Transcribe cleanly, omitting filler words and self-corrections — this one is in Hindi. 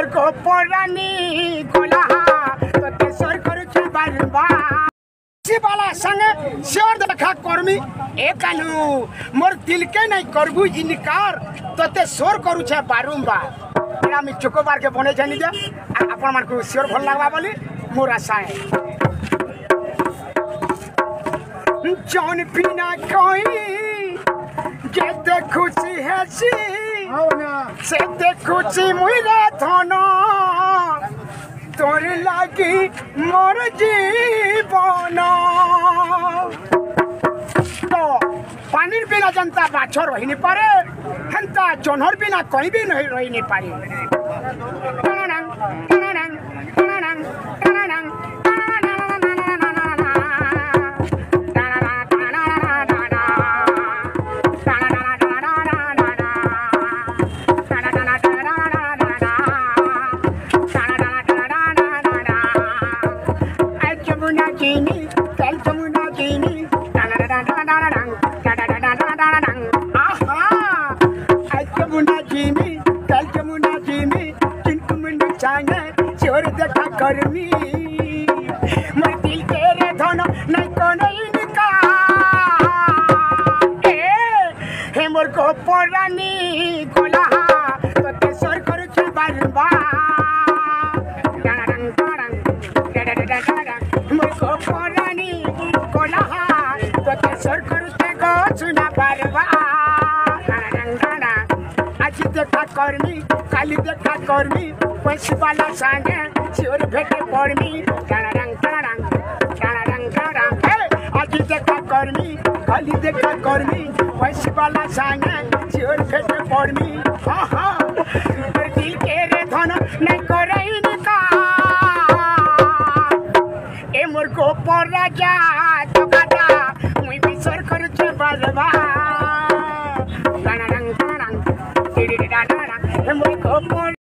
को पोरानी गोला तो तेसर करू बारबा बाला संगे शेर देखा कर्मी ए कालू मोर दिल के नहीं करबू इनकार तो ते सोर करू छे बारंबार एरा मी चोकोबार के बने जानी जा आपन मन को शेर भल लागबा बोली मोर आशा है जौन बिना कोई के देखुची है सी से देखुची मुइरा धन तोर लागी मोर जीवन तो पानी बिना जनता बाछर रही नहीं पारे हंता जनहर बिना कोई भी नहीं रही नहीं पारे कर्मी मैं दिल तेरे धन नहीं को नहीं निका हे मोर को पोरानी गोला तो तेसर करू छे बारबा मोर को पोरानी गोला तो तेसर करू छे गो सुना बारबा आज देखा कर्मी काली देखा कर्मी पैसे वाला संगे शिवर भेटे पड़मी आज देखा कर्मी खाली देखा कर्मी पैसे वाला संगे शिवर भेटे पड़मी हाँ हाँ दिल के रे धन नहीं करे निका ए मोर को पर राजा तो गादा मुई बिसर करू छे बारबा ए मोर को